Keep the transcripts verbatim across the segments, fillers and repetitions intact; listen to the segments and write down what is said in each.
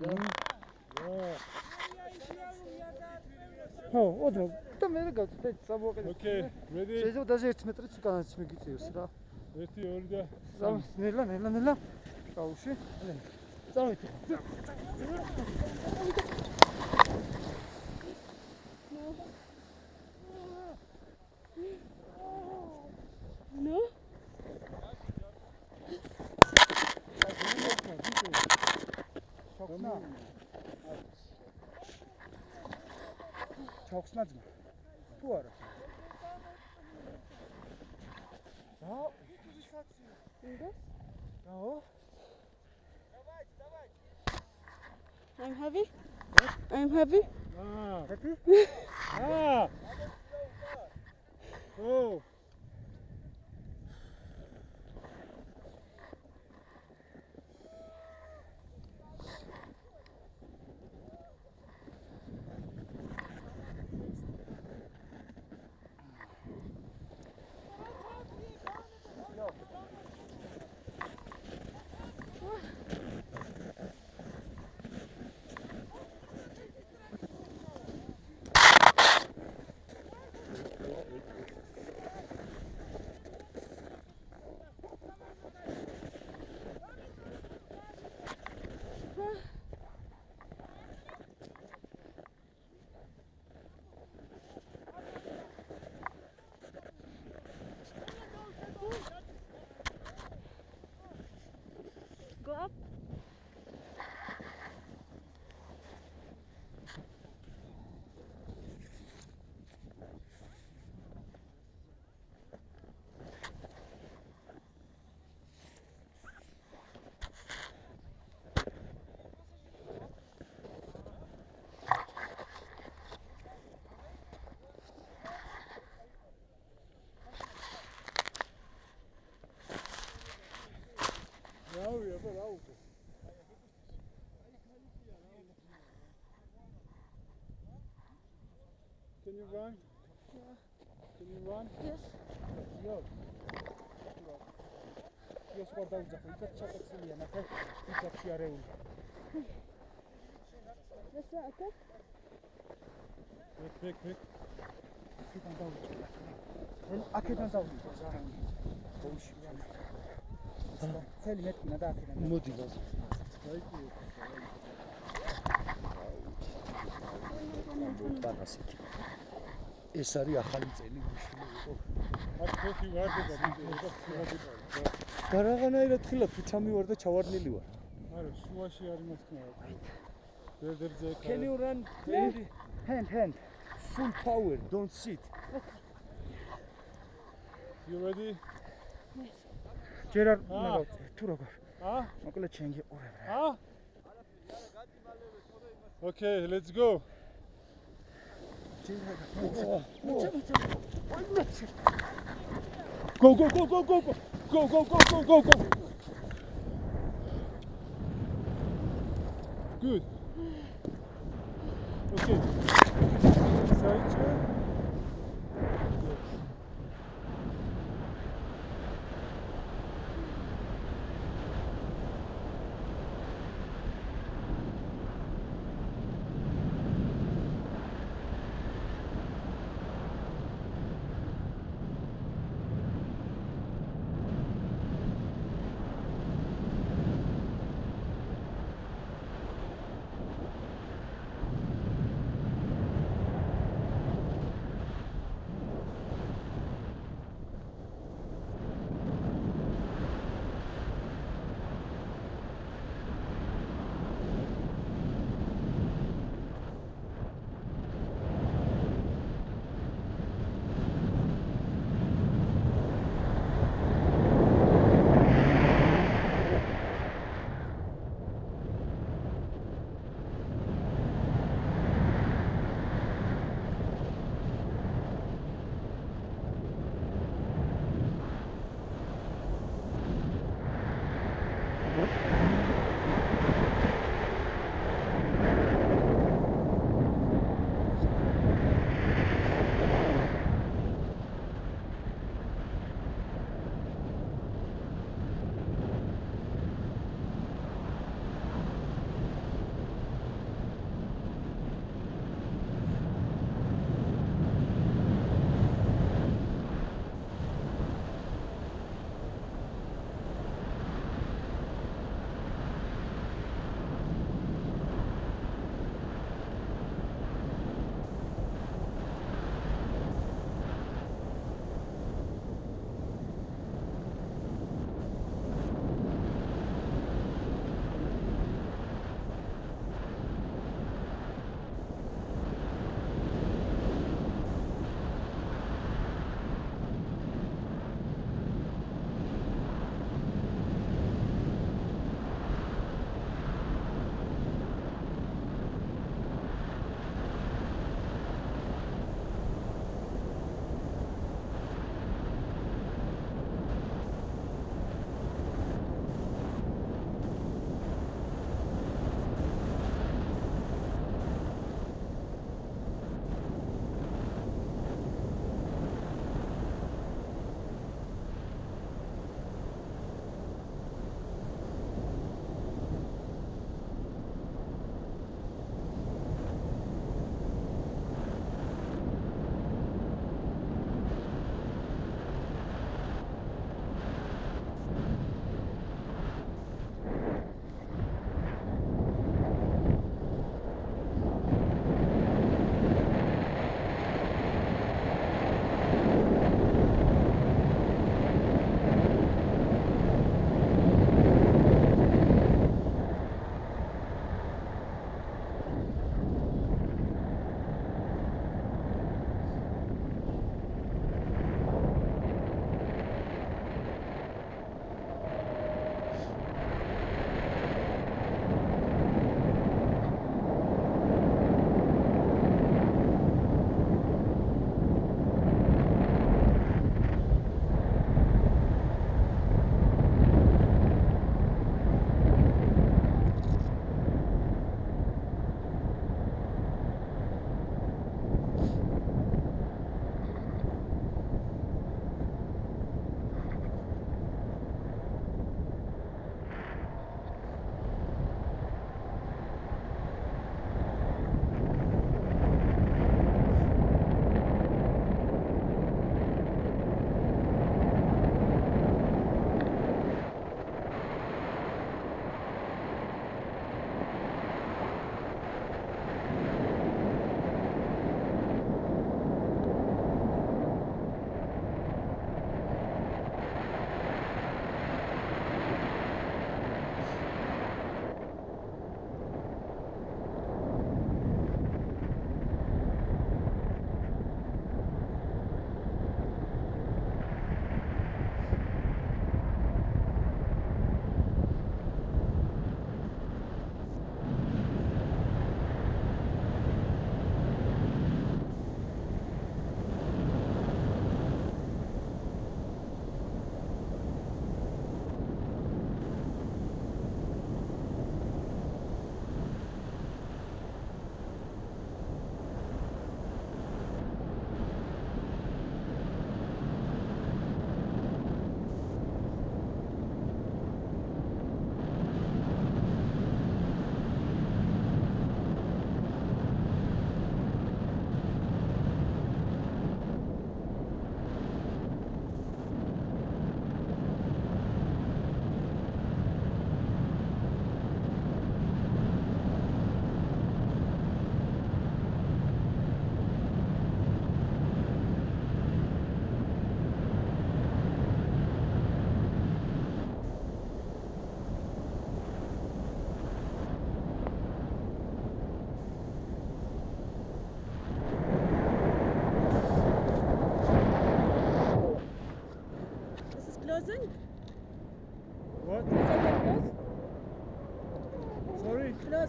ხო, ოდნავ. და მე გაწვდეთ სამოყედე. Okay, ready? შეიძლება даже ერთი მეტრიც განაც მიგიწევს რა. ერთი, ორი და სამი. ნელა, ნელა, ნელა. გაუში. წავით. No? ჩოხსნა. ჩოხსნა ძმა. თუ არა. და Yes. დაო. I'm heavy. I'm heavy. Ah, Happy? ah. Oh. Go up. Now we have a route. Can you run? Yeah. Can you run? Yes. Yo. Yo სკორ დაუძახო, იქაც ჩაკეცილია ნახე, იქაც შეარეული. This one, okay? Quick, quick, quick. აქედან დაუძახო. აქედან დაუძახო ზარანი. ბოლში ვანა. წელი მეტკინა და აქედან. მოდი გას. დაიჭირე. ბანასით. ეს არის ახალი წელი გუშინო იყო. აქ ხოხი ვარდება, და სუღაბიტა. და რაღაცნაირად ხილა ფუჩამი ვარ და ჩავარდნილი ვარ. არა, სუაში არის მასკნა. დერდერზე ხარ. Can you run? Hand, hand, hand. Full power, don't sit. You ready? Yes. ჯერ არ მაგავწე, თუ როგორ. Ah? მოკლედ შენ გიყურებ რა. Ah? Okay, let's go. Go, go, go, go, go, go. Go, go, go, go, go, go. Good. Okay. Side chair.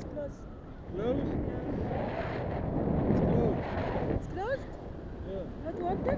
close. Close? Yeah. It's closed. It's closed? Yeah. Not working?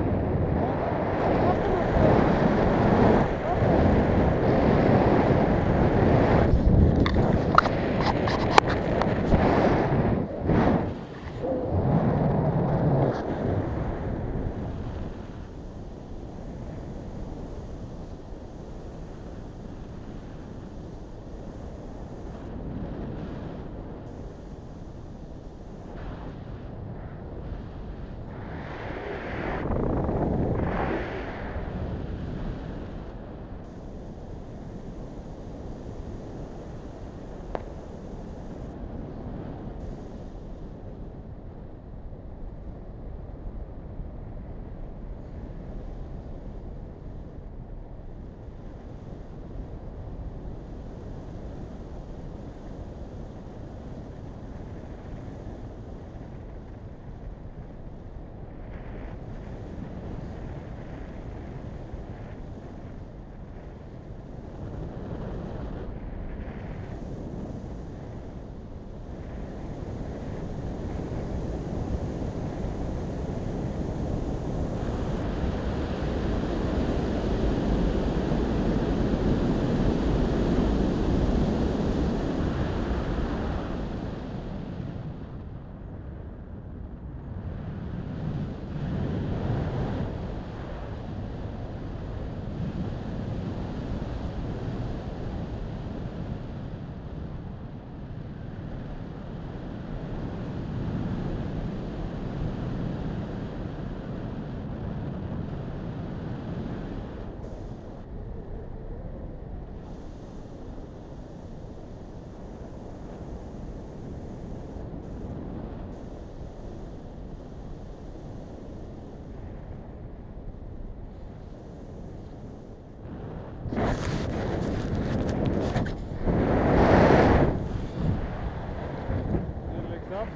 Your legs up.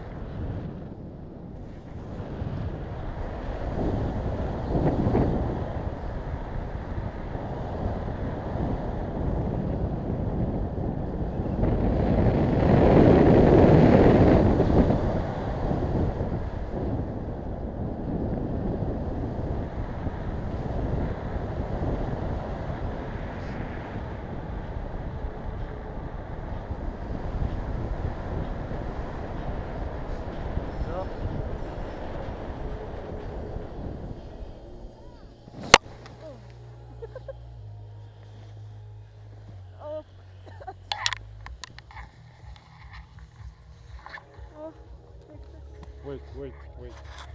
Up. Oh. Oh. Like this. Wait, wait, wait.